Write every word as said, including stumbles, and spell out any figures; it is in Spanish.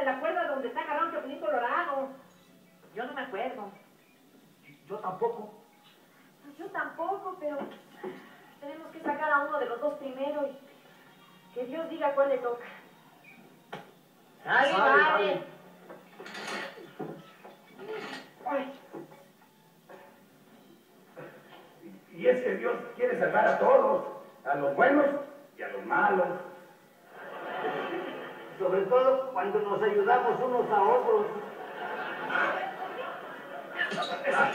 de la cuerda donde está agarrado Chapulín Colorado. Yo no me acuerdo. Yo tampoco. Pues yo tampoco, pero tenemos que sacar a uno de los dos primero y que Dios diga cuál le toca. ¡Sale, vale! Y es que Dios quiere salvar a todos, a los buenos y a los malos. Sobre todo cuando nos ayudamos unos a otros.